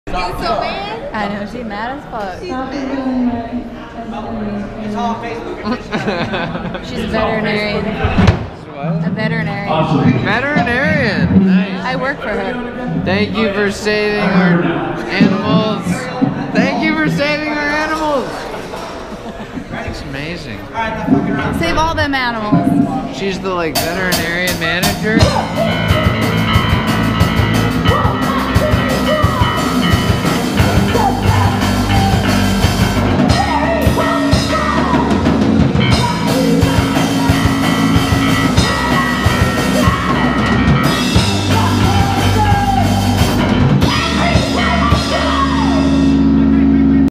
She's so mad. I know, she's mad as fuck. She's a veterinarian. What? A veterinarian. Veterinarian. Nice. I work for her. Thank you for saving our animals. Thank you for saving our animals. That's amazing. Save all them animals. She's the like veterinarian manager.